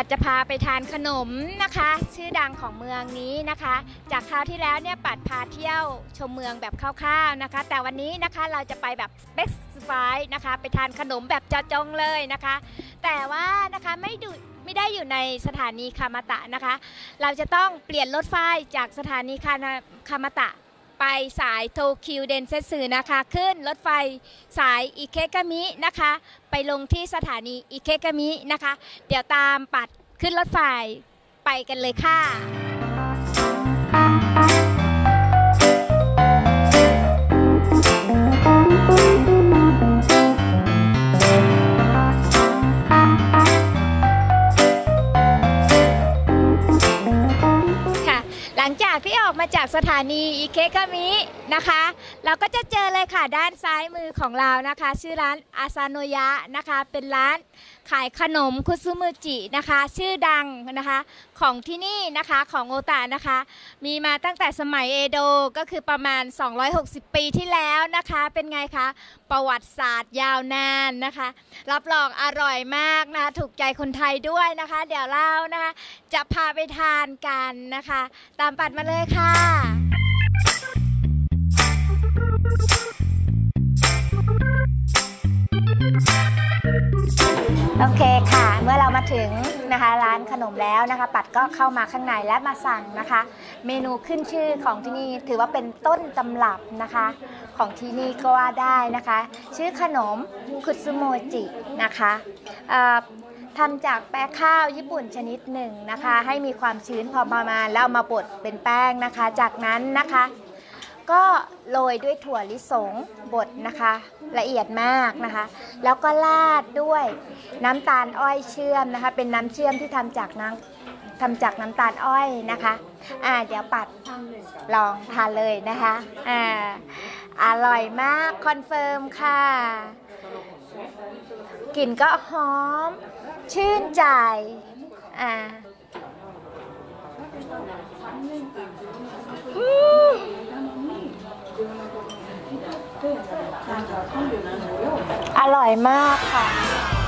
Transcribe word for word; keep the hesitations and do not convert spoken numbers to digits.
ดจะพาไปทานขนมนะคะชื่อดังของเมืองนี้นะคะจากคราวที่แล้วเนี่ยปัดพาเที่ยวชมเมืองแบบคร่าวๆนะคะแต่วันนี้นะคะเราจะไปแบบ specify นะคะไปทานขนมแบบเจาะจงเลยนะคะแต่ว่านะคะไม่ดูไม่ได้อยู่ในสถานีคามาตะนะคะเราจะต้องเปลี่ยนรถไฟจากสถานีคามาตะไปสายโตเกียวเดนเซสึนะคะขึ้นรถไฟสายอิเคกามินะคะไปลงที่สถานีอิเคกามินะคะเดี๋ยวตามปัดขึ้นรถไฟไปกันเลยค่ะหลังจากที่ออกมาจากสถานีอิเคกามินะคะเราก็จะเจอเลยค่ะด้านซ้ายมือของเรานะคะชื่อร้านอาซาโนยะนะคะเป็นร้านขายขนมคุซุมุจินะคะชื่อดังนะคะของที่นี่นะคะของโอตะนะคะมีมาตั้งแต่สมัยเอโดะก็คือประมาณสองร้อยหกสิบปีที่แล้วนะคะเป็นไงคะประวัติศาสตร์ยาวนานนะคะรับรองอร่อยมากนะถูกใจคนไทยด้วยนะคะเดี๋ยวเรานะคะจะพาไปทานกันนะคะตามปัดมาเลยค่ะโอเคค่ะเมื่อเรามาถึงนะคะร้านขนมแล้วนะคะปัดก็เข้ามาข้างในและมาสั่งนะคะเมนูขึ้นชื่อของที่นี่ถือว่าเป็นต้นตำรับนะคะของที่นี่ก็ว่าได้นะคะชื่อขนมคุซุโมจินะคะทำจากแป้งข้าวญี่ปุ่นชนิดหนึ่งนะคะให้มีความชื้นพอประมาณแล้วเอามาบดเป็นแป้งนะคะจากนั้นนะคะก็โรยด้วยถั่วลิสงบดนะคะละเอียดมากนะคะแล้วก็ราดด้วยน้ำตาลอ้อยเชื่อมนะคะเป็นน้ำเชื่อมที่ทำจากน้ำทำจากน้ำตาลอ้อยนะคะอ่าเดี๋ยวปัดลองทานเลยนะคะอ่าอร่อยมากคอนเฟิร์มค่ะกลิ่นก็หอมชื่นใจอ่าอร่อยมากค่ะ